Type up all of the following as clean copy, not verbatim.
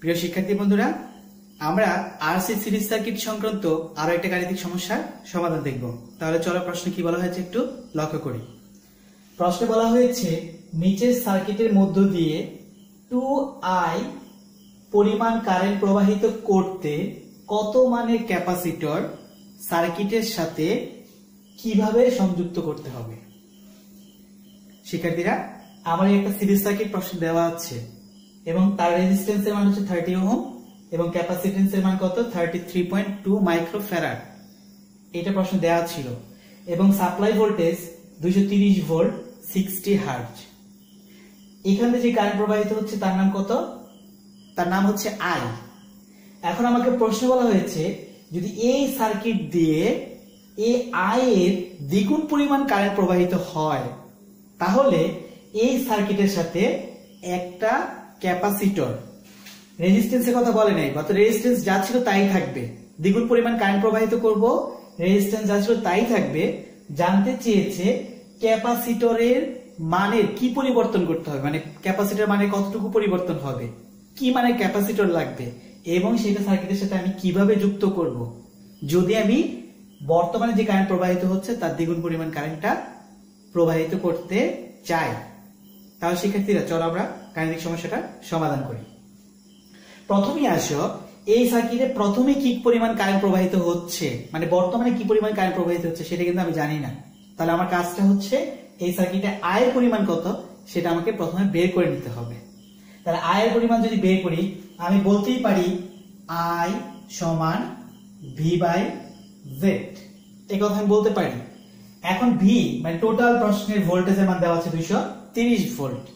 প্রিয় শিক্ষার্থী বন্ধুরা, আমরা আরসি সিরিজ সার্কিট সংক্রান্ত আরো একটা গাণিতিক সমস্যার সমাধান দেখব। তাহলে চলো প্রশ্ন কি বলা হয়েছে একটু লক্ষ্য করি। প্রশ্নে বলা হয়েছে নিচের সার্কিটের মধ্য দিয়ে 2I পরিমাণ কারেন্ট প্রবাহিত করতে কত মানের ক্যাপাসিটর সার্কিটের সাথে কিভাবে সংযুক্ত করতে হবে। শিক্ষার্থীরা, আমার একটা সিরিজ সার্কিট প্রশ্ন দেওয়া আছে এবং তার রেজিস্ট্যান্সের মান হচ্ছে 30 ওহম এবং ক্যাপাসিটেন্সের মান কত 33.2 মাইক্রোফ্যারাড। এটা প্রশ্ন দেওয়া ছিল এবং সাপ্লাই ভোল্টেজ 230 ভোল্ট 60 হার্জ। এখানে যে কারেন্ট প্রবাহিত হচ্ছে তার নাম কত? তার নাম হচ্ছে I। এখন আমাকে প্রশ্ন বলা হয়েছে যদি এই সার্কিট দিয়ে এই I এর দ্বিগুণ পরিমাণ কারেন্ট প্রবাহিত হয় তাহলে এই সার্কিটের সাথে একটা ক্যাপাসিটর, রেজিস্ট্যান্সের কথা বলে নাই, অর্থাৎ রেজিস্ট্যান্স যা ছিল তাই থাকবে, দ্বিগুণ পরিমাণ কারেন্ট প্রবাহিত করব, রেজিস্ট্যান্স যা ছিল তাই থাকবে। জানতে চেয়েছে ক্যাপাসিটরের মানের কি পরিবর্তন করতে হবে, মানে ক্যাপাসিটর মানে কতটুকু পরিবর্তন হবে, কি মানে ক্যাপাসিটর লাগবে এবং সেটা সার্কিটের সাথে আমি কিভাবে যুক্ত করব যদি আমি বর্তমানে যে কারেন্ট প্রবাহিত হচ্ছে তার দ্বিগুণ পরিমাণ কারেন্টটা প্রবাহিত করতে চাই। তাহলে শিক্ষার্থীরা চলো আমরা গাণিতিক সমস্যাটা সমাধান করি। প্রথমেই আসো এই সার্কিটে প্রথমে কি পরিমাণ কারেন্ট প্রবাহিত হচ্ছে, মানে বর্তমানে কি পরিমাণ কারেন্ট প্রবাহিত হচ্ছে সেটা কিন্তু আমি জানি না। তাহলে আমার কাজটা হচ্ছে এই সার্কিটে I এর পরিমাণ কত সেটা আমাকে প্রথমে বের করে নিতে হবে। তাহলে I এর পরিমাণ যদি বের করি আমি বলতেই পারি I সমান V/Z, এই কথা আমি বলতে পারি। এখন V মানে টোটাল প্রশ্নের ভোল্টেজের মান দেওয়া আছে 230 ভোল্ট।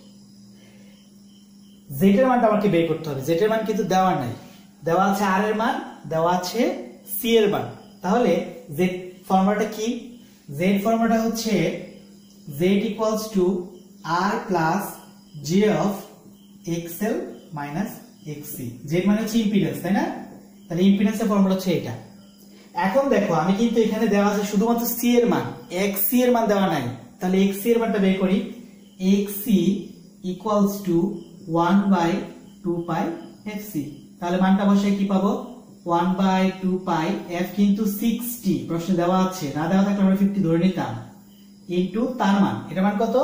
Z এর মানটা আমাকে বের করতে হবে, Z এর মান কিন্তু দেওয়া নাই, দেওয়া আছে R এর মান, দেওয়া আছে C এর মান। তাহলে Z ফর্মুলাটা কি? Z ফর্মুলাটা হচ্ছে Z equals to R plus J of XL minus XC। Z মানে হচ্ছে ইম্পিডেন্স, তাই না? তাহলে ইম্পিডেন্সের ফর্মুলা হচ্ছে এটা। এখন দেখো আমি কিন্তু এখানে দেওয়া আছে শুধুমাত্র C এর মান, XC এর মান দেওয়া নাই। তাহলে XC এর মানটা বের করি। XC equals to 1/2 pi FC। তাহলে মানটা বসাই কি পাবো? 1/2 পাই F কিন্তু 60 প্রশ্নে দেওয়া আছে, না দেওয়া থাকলে আমরা 50 ধরে নিতাম, ইনটু তার মান, এটা মান কত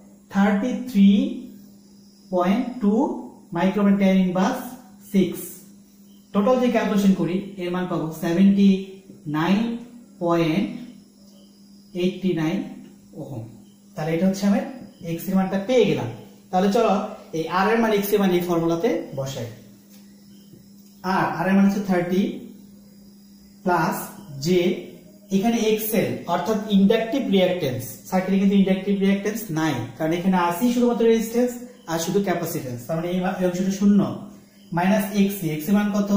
33.2 মাইক্রোফ্যারাড 10⁻6। টোটাল যে ক্যালকুলেশন করি এর মান পাবো 79.89 ওহম। তাহলে এটা হচ্ছে আমি X এর মানটা পেয়ে গেলাম। তাহলে চলো এই R এর মান X এর মান এই ফর্মুলাতে বসাই। R এর মান হচ্ছে 30 প্লাস J, এখানে XL অর্থাৎ ইন্ডাকটিভ রিঅ্যাকট্যান্স, সার্কিটে কিন্তু ইন্ডাকটিভ রিঅ্যাকট্যান্স নাই কারণ এখানে আছে শুধুমাত্র রেজিস্ট্যান্স আর শুধু ক্যাপাসিট্যান্স, তার মানে এই অংশটা শূন্য, মাইনাস XC, X এর মান কত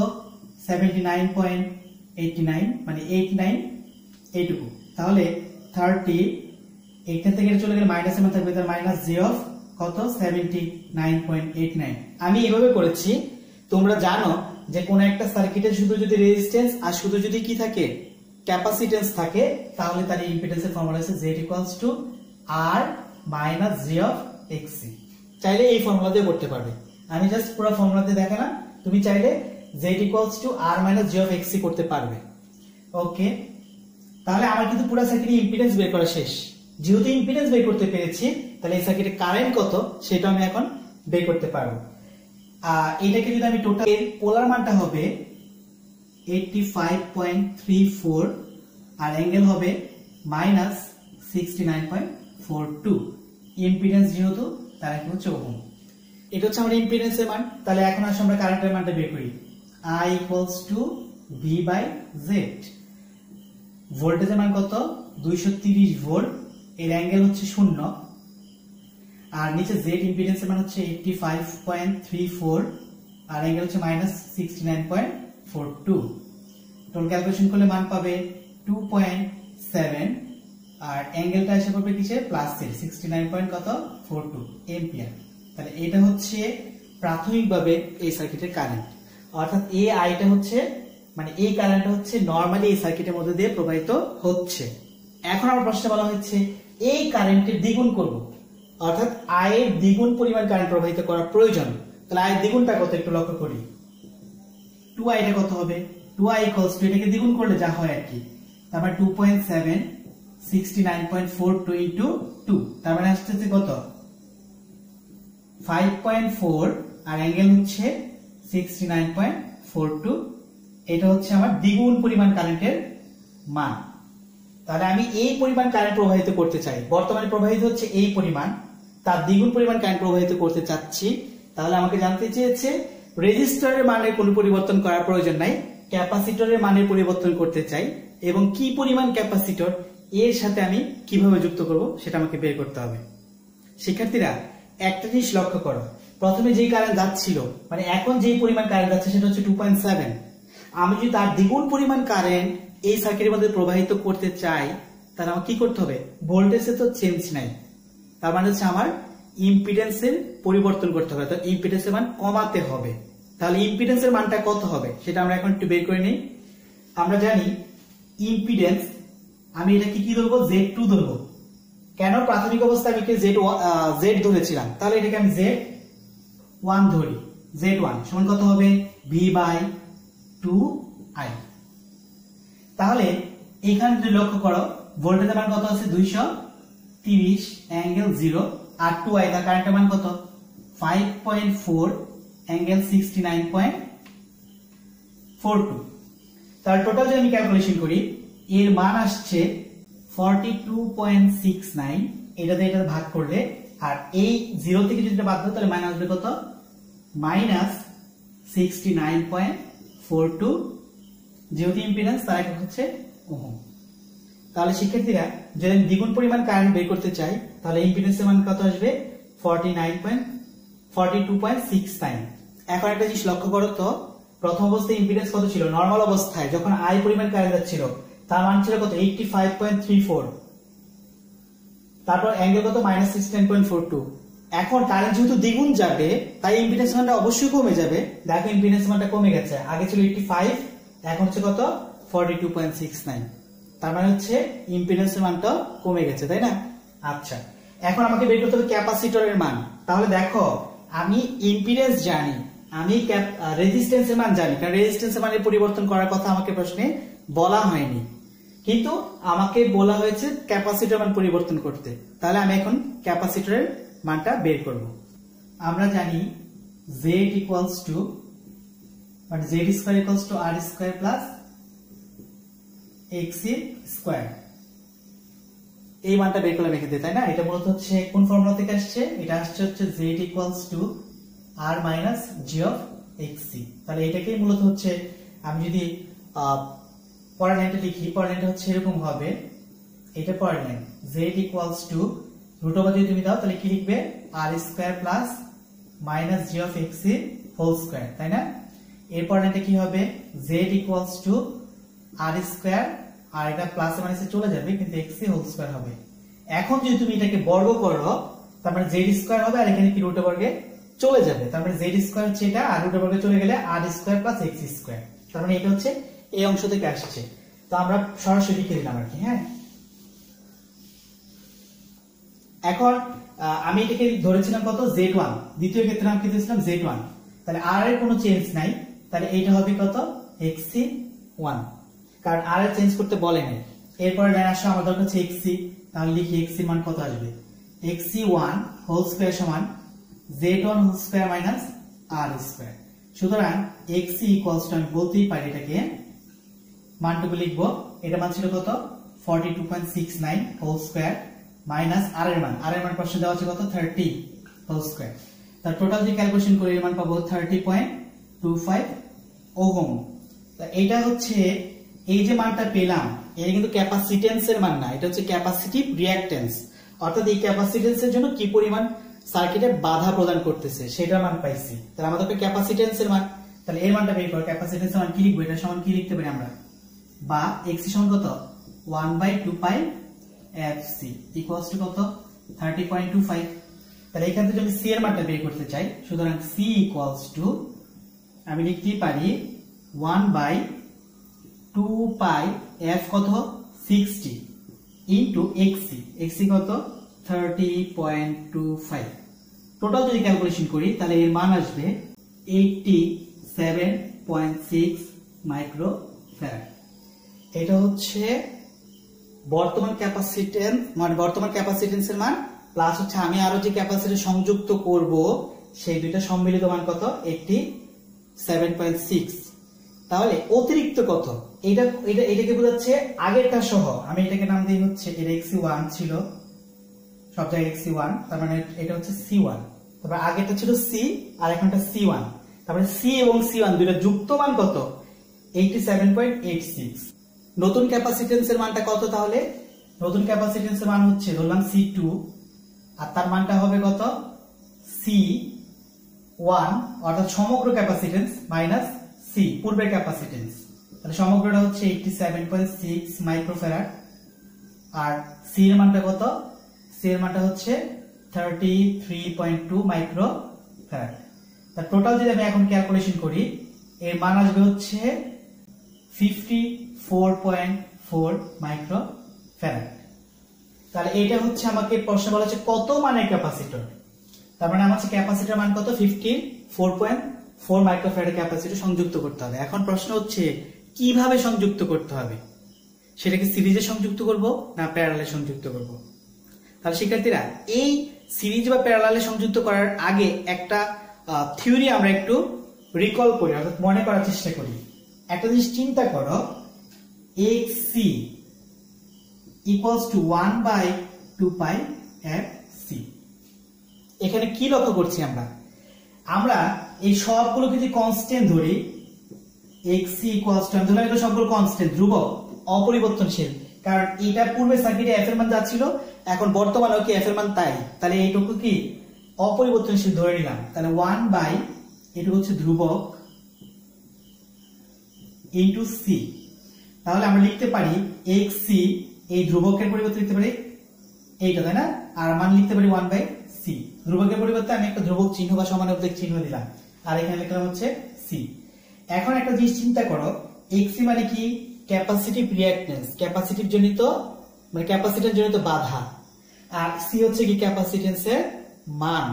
79.89 মানে 89 এইটুকু। তাহলে 30 এখান থেকে চলে গেলে মাইনাসের মান থাকবে, তার মাইনাস J অফ কত 79.89। আমি এভাবে করেছি, তোমরা জানো যে কোন একটা সার্কিটে শুধু যদি রেজিস্ট্যান্স আর শুধু যদি কি থাকে ক্যাপাসিটেন্স থাকে তাহলে তার ইম্পিডেন্সের ফর্মুলা আছে Z equals to R minus J of XC। চাইলে এই ফর্মুলা দিয়ে করতে পারবে, আমি জাস্ট পুরো ফর্মুলা দিয়ে দেখালাম, তুমি চাইলে Z equals to R minus J of XC করতে পারবে। ওকে, তাহলে আমার কিন্তু পুরো সার্কিটে ইম্পিডেন্স বের করা শেষ। যেহেতু ইম্পিডেন্স বের করতে পেরেছি তাহলে এই সার্কিটে কারেন্ট কত সেটা আমি এখন বের করতে পারবো। এটাকে যদি আমি টোটাল এর পোলার মানটা হবে 85.34 আর অ্যাঙ্গেল হবে -69.42। ইম্পিডেন্স যেহেতু তার কি হচ্ছে ওহম, এটা হচ্ছে আমার ইম্পিডেন্সের মান। তাহলে এখন আসলে আমরা কারেন্টের মানটা বের করি। I equals to V/Z, ভোল্টেজের মান কত 230 ভোল্ট, এর অ্যাঙ্গেল হচ্ছে 0 আর নিচে Z ইম্পিডেন্সের মান হচ্ছে 85.34 আর অ্যাঙ্গেল হচ্ছে -69.42। টোটাল ক্যালকুলেশন করলে মান পাবে 2.7 আর অ্যাঙ্গেলটা এসে পড়বে কিসে প্লাসের 69.42 এম্পিয়ার। তাহলে এটা হচ্ছে প্রাথমিকভাবে এই সার্কিটের কারেন্ট, অর্থাৎ এই আইটা হচ্ছে মানে এই কারেন্টটা হচ্ছে নরমালি এই সার্কিটের মধ্যে দিয়ে প্রবাহিত হচ্ছে। এখন আমার প্রশ্নে বলা হচ্ছে এই কারেন্টের দ্বিগুণ করব, অর্থাৎ I এর দ্বিগুণ পরিমাণ কারেন্ট প্রবাহিত করা প্রয়োজন। তাহলে I এর দ্বিগুণটা কত একটু লক্ষ্য করি। 2i টা কত হবে 2i ইকুয়ালস টু এটাকে দ্বিগুণ করলে যা হয় আর কি তারপর 2.7 69.42 ইনটু 2 তার মানে আসছে কত 5.4 আর অ্যাঙ্গেল হচ্ছে 69.42 এটা হচ্ছে আমার দ্বিগুণ পরিমাণ কারেন্টের মান তাহলে আমি এই পরিমাণ কারেন্ট প্রবাহিত করতে চাই বর্তমানে প্রবাহিত হচ্ছে এই পরিমাণ তার দ্বিগুণ পরিমাণ কারেন্ট প্রবাহিত করতে চাচ্ছি তাহলে আমাকে জানতে চেয়েছে রেজিস্টরের মানের কোনো পরিবর্তন করার প্রয়োজন নাই ক্যাপাসিটরের মানের পরিবর্তন করতে চাই এবং কি পরিমাণ ক্যাপাসিটর এর সাথে আমি কিভাবে যুক্ত করব সেটা আমাকে বের করতে হবে শিক্ষার্থীরা একটা জিনিস লক্ষ্য করো প্রথমে যেই কারেন্ট যাচ্ছিল মানে এখন যেই পরিমাণ কারেন্ট যাচ্ছে সেটা হচ্ছে 2.7 আমি যদি তার দ্বিগুণ পরিমাণ কারেন্ট এই সার্কিটের মধ্যে প্রবাহিত করতে চাই তাহলে আমাকে কি করতে হবে ভোল্টেজে তো চেঞ্জ নাই তার মানে হচ্ছে আমার ইম্পিডেন্সের পরিবর্তন করতে হবে তো ইম্পিডেন্সের মান কমাতে হবে তাহলে ইম্পিডেন্সের মানটা কত হবে সেটা আমরা এখন একটু বের করে নিই আমরা জানি ইম্পিডেন্স আমি এটাকে কি ধরবো Z2 ধরবো কেন প্রাথমিক অবস্থায় আমি Z ধরেছিলাম তাহলে এটাকে আমি Z1 ধরি Z1 সমান কত হবে V/2I তাহলে এখানে যদি লক্ষ্য করো ভোল্টেজের মান কত আছে 230 অ্যাঙ্গেল 0 আর 2I তার কারেন্টের মান কত 5.4 অ্যাঙ্গেল 69.42 তার টোটাল যদি আমি ক্যালকুলেশন করি এর মান আসছে 42.69 এটাতে এটা ভাগ করলে আর এই 0 থেকে যদি বাদ দাও তাহলে মান আসবে কত -69.42 যেহেতু ইম্পিডেন্স তার একক হচ্ছে ওহম তাহলে শিক্ষার্থীরা যদি আমি দ্বিগুণ পরিমাণ কারেন্ট বের করতে চাই তাহলে ইম্পিডেন্সের মান কত আসবে 42.69 এখন একটা জিনিস লক্ষ্য করো তো প্রথম অবস্থায় ইম্পিডেন্স কত ছিল নরমাল অবস্থায় যখন আই পরিমাণ কারেন্ট যাচ্ছিল তার মান ছিল কত 85.34 তারপর অ্যাঙ্গেল কত -16.42 এখন কারেন্ট যেহেতু দ্বিগুণ যাবে তাই ইম্পিডেন্স মানটা অবশ্যই কমে যাবে দেখো ইম্পিডেন্স মানটা কমে গেছে আগে ছিল 85 এখন হচ্ছে কত 42.69 তার মানে হচ্ছে ইম্পিডেন্সের মানটা কমে গেছে তাই না আচ্ছা এখন আমাকে বের করতে হবে ক্যাপাসিটরের মান তাহলে দেখো আমি ইম্পিডেন্স জানি আমি রেজিস্ট্যান্সের মান জানি কারণ রেজিস্ট্যান্সের মানের পরিবর্তন করার কথা আমাকে প্রশ্নে বলা হয়নি কিন্তু আমাকে বলা হয়েছে ক্যাপাসিটর মান পরিবর্তন করতে তাহলে আমি এখন ক্যাপাসিটরের মানটা বের করব আমরা জানি Z equals to but Z square equals to R square plus XC square এই মানটা বের করলাম এখানে তাই না এটা মূলত হচ্ছে কোন ফর্মুলা থেকে আসছে এটা আসছে হচ্ছে Z equals to R minus G of XC তাহলে এটাকেই মূলত হচ্ছে আমি যদি পরের লাইনটা লিখি পরের লাইনটা হচ্ছে এরকম হবে এটা পরের line Z equals to root over যদি তুমি দাও তাহলে কি লিখবে R square plus minus G of XC whole square তাই না এরপর এটা কি হবে Z equals to R square আর এটা প্লাস মাইনাসে চলে যাবে কিন্তু XC whole square হবে এখন যদি তুমি এটাকে বর্গ করো তার মানে Z square হবে আর এখানে কি রুট ওভারে চলে যাবে তার মানে Z square হচ্ছে এটা আর রুট ওভারে চলে গেলে R square plus XC square তার মানে এটা হচ্ছে এই অংশ থেকে আসছে তো আমরা সরাসরি লিখে দিলাম আর কি হ্যাঁ এখন আমি এটাকে ধরেছিলাম কত Z1 দ্বিতীয় ক্ষেত্রে আমি কি দিয়েছিলাম Z1 তাহলে R এর কোনো চেঞ্জ নাই তাহলে এটা হবে কত XC1 কারণ R এর চেঞ্জ করতে বলে নাই এরপর লাইন আসলে আমাদের দরকার হচ্ছে XC তাহলে লিখি XC মান কত আসবে XC1 হোল স্কয়ার সমান Z1 whole square minus R square সুতরাং XC ইকুয়ালস টু আমি বলতেই পারি এটাকে মানটুকু লিখবো এটা মান ছিল কত 42.69 হোল স্কয়ার মাইনাস R এর মান প্রশ্ন দেওয়া আছে কত 30 হোল স্কয়ার তার টোটাল যদি ক্যালকুলেশন করি এর মান পাবো 30.25 ওহম এটা হচ্ছে এই যে মানটা পেলাম এটা কিন্তু ক্যাপাসিটেন্সের মান না এটা হচ্ছে ক্যাপাসিটিভ রিঅ্যাকট্যান্স অর্থাৎ এই ক্যাপাসিটেন্সের জন্য কি পরিমাণ সার্কিটে বাধা প্রদান করতেছে সেটার মান পাইছি তাহলে আমাদের ক্যাপাসিটেন্সের মান তাহলে এর মানটা বের কর ক্যাপাসিটেন্সের মান কি লিখবো এটা সমান কি লিখতে পারি আমরা বা XC সমান কত 1/2 পাই FC ইকুয়ালস টু কত 30.25 তাহলে এখান থেকে আমি C এর মানটা বের করতে চাই সুতরাং C ইকুয়ালস টু আমি লিখতে পারি 1/2 পাই F কত 60 ইনটু XC কত 30.25 টোটাল যদি ক্যালকুলেশন করি তাহলে এর মান আসবে 87 7.6 মাইক্রো ফ্যারাড। এটা হচ্ছে বর্তমান ক্যাপাসিটেন্স, মানে বর্তমান ক্যাপাসিটেন্সের মান, প্লাস হচ্ছে আমি আরো যে ক্যাপাসিটর সংযুক্ত করব সেই দুইটা সম্মিলিত মান কত, 87.6। তাহলে অতিরিক্ত কত, এটাকে বোঝাচ্ছে আগেরটা সহ। আমি এটাকে নাম দিই হচ্ছে এর XC1 ছিল, সব জায়গায় XC1, তার মানে এটা হচ্ছে C1। তারপর আগেরটা ছিল C আর এখনটা C1। তারপরে C এবং C1 দুইটা যুক্ত মান কত, 87.86। নতুন ক্যাপাসিটেন্সের মানটা কত তাহলে? নতুন ক্যাপাসিটেন্সের মান হচ্ছে ধরলাম C2, আর তার মানটা হবে কত, C1, অর্থাৎ সমগ্র ক্যাপাসিটেন্স মাইনাস C পূর্বের ক্যাপাসিটেন্স। তাহলে সমগ্রটা হচ্ছে 87.6 মাইক্রোফ্যারাড, আর C এর মানটা কত, C এর মানটা হচ্ছে 33.2 মাইক্রোফ্যারাড। তার টোটাল যদি আমি এখন ক্যালকুলেশন করি, এর মান আসবে হচ্ছে 54.4 মাইক্রোফ্যারাড। তাহলে এটা হচ্ছে আমাকে প্রশ্ন বলা হচ্ছে কত মানের ক্যাপাসিটর, তার মানে আমার ক্যাপাসিটর মান কত, 54.4 মাইক্রোফ্যারাড ক্যাপাসিটর সংযুক্ত করতে হবে। এখন প্রশ্ন হচ্ছে কিভাবে সংযুক্ত করতে হবে, সেটাকে সিরিজে সংযুক্ত করব না প্যারালালে সংযুক্ত করব? তাহলে শিক্ষার্থীরা, এই সিরিজ বা প্যারালালে সংযুক্ত করার আগে একটা থিওরি আমরা একটু রিকল করি, অর্থাৎ মনে করার চেষ্টা করি। একটা জিনিস চিন্তা করো, XC equals to 1/2 pi FC। এখানে কি লক্ষ্য করছি আমরা এই সবগুলো যদি কনস্ট্যান্ট ধরি, XC equals to, আমি ধরলাম এটা সবগুলো কনস্ট্যান্ট, ধ্রুবক, অপরিবর্তনশীল, কারণ এটা পূর্বে সার্কিটে F এর মান যাচ্ছিল, এখন বর্তমানেও কি F এর মান তাই, তাহলে এইটুকু কি অপরিবর্তনশীল ধরে নিলাম। তাহলে 1/, এটুকু হচ্ছে ধ্রুবক, ইনটু C। তাহলে আমরা লিখতে পারি XC, এই ধ্রুবকের পরিবর্তে লিখতে পারি এইটা, তাই না, আর মান লিখতে পারি 1/C। ধ্রুবকের পরিবর্তে আমি একটা ধ্রুবক চিহ্ন বা সমানুপাতিক চিহ্ন দিলাম, আর এখানে লিখলাম হচ্ছে C। এখন একটা জিনিস চিন্তা করো, XC মানে কি, ক্যাপাসিটিভ রিঅ্যাকট্যান্স, ক্যাপাসিটিভ জনিত মানে ক্যাপাসিটর জনিত বাধা, আর C হচ্ছে কি ক্যাপাসিটেন্সের মান।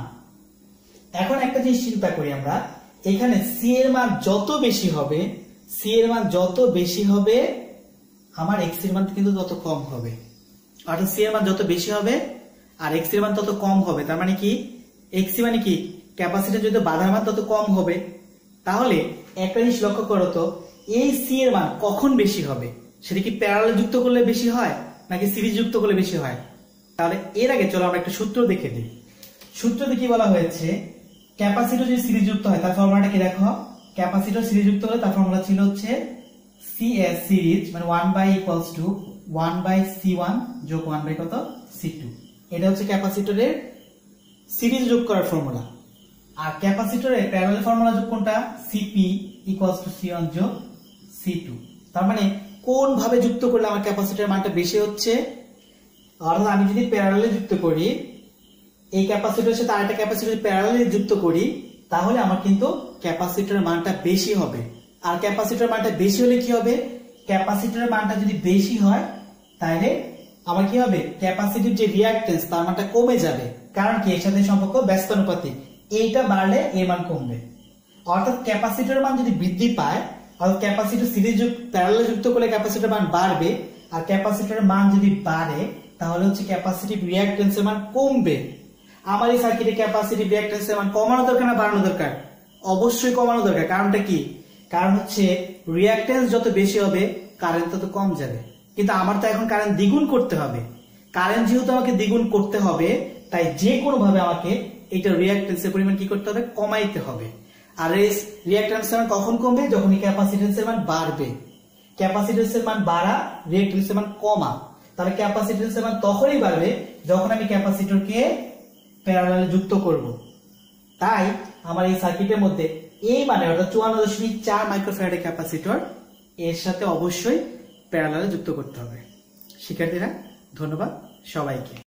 এখন একটা জিনিস চিন্তা করি আমরা, এখানে C এর মান যত বেশি হবে, C এর মান যত বেশি হবে, আমার X এর মান কিন্তু তত কম হবে। অর্থাৎ C এর মান যত বেশি হবে আর X এর মান তত কম হবে। তার মানে কি, XC মানে কি, ক্যাপাসিটর যত বাধার মান তত কম হবে। তাহলে একটা জিনিস লক্ষ্য করো তো, এই C এর মান কখন বেশি হবে, সেটা কি প্যারালালে যুক্ত করলে বেশি হয় নাকি সিরিজ যুক্ত করলে বেশি হয়? তাহলে এর আগে চলো আমরা একটা সূত্র দেখে দিই। সূত্রতে কি বলা হয়েছে, ক্যাপাসিটর যদি সিরিজ যুক্ত হয় তার ফর্মুলাটা কি দেখো, ক্যাপাসিটর সিরিজ যুক্ত হলে তার ফর্মুলা ছিল হচ্ছে CS সিরিজ মানে 1/, equals to 1/C1 যোগ 1/ কত, C2। এটা হচ্ছে ক্যাপাসিটরের সিরিজ যোগ করার ফর্মুলা। আর ক্যাপাসিটরের প্যারালাল ফর্মুলা যোগ কোনটা, CP equals to C1 যোগ C2। তার মানে কোন ভাবে যুক্ত করলে আমার ক্যাপাসিটরের মানটা বেশি হচ্ছে, অর্থাৎ আমি যদি প্যারালালে যুক্ত করি, এই ক্যাপাসিটরের সাথে আরেকটা ক্যাপাসিটর প্যারালালে যুক্ত করি, তাহলে আমার কিন্তু ক্যাপাসিটরের মানটা বেশি হবে। আর ক্যাপাসিটরের মানটা বেশি হলে কি হবে, ক্যাপাসিটরের মানটা যদি বেশি হয় তাহলে আমার কি হবে, ক্যাপাসিটিভ যে রিঅ্যাকট্যান্স তার মানটা কমে যাবে। কারণ কি, এর সাথে সম্পর্ক ব্যস্তানুপাতিক, এইটা বাড়লে এর মান কমবে। অর্থাৎ ক্যাপাসিটরের মান যদি বৃদ্ধি পায়, অর্থাৎ ক্যাপাসিটর সিরিজ প্যারালালে যুক্ত করলে ক্যাপাসিটরের মান বাড়বে, আর ক্যাপাসিটরের মান যদি বাড়ে তাহলে হচ্ছে ক্যাপাসিটিভ রিঅ্যাকট্যান্সের মান কমবে। আমার এই সার্কিটে ক্যাপাসিটিভ রিঅ্যাকট্যান্সের মান কমানো দরকার না বাড়ানো দরকার? অবশ্যই কমানো দরকার। কারণটা কি, কারণ হচ্ছে রিঅ্যাকট্যান্স যত বেশি হবে কারেন্ট তত কম যাবে। কিন্তু আমার তো এখন কারেন্ট দ্বিগুণ করতে হবে, কারেন্ট যেহেতু আমাকে দ্বিগুণ করতে হবে, তাই যে কোনো ভাবে আমাকে এটা রিঅ্যাকট্যান্সের পরিমাণ কি করতে হবে, কমাইতে হবে। আর এই রিঅ্যাকট্যান্সের মান কখন কমবে, যখন ক্যাপাসিটেন্সের মান বাড়বে। ক্যাপাসিটেন্সের মান বাড়া, রিঅ্যাকট্যান্সের মান কমা। তাহলে ক্যাপাসিটেন্সের মান তখনই বাড়বে যখন আমি ক্যাপাসিটরকে প্যারালালে যুক্ত করব। তাই আমার এই সার্কিটের মধ্যে এই মানে অর্থাৎ 54.4 মাইক্রোফ্যারাড ক্যাপাসিটর এর সাথে অবশ্যই প্যারালালে যুক্ত করতে হবে। শিক্ষার্থীরা, ধন্যবাদ সবাইকে।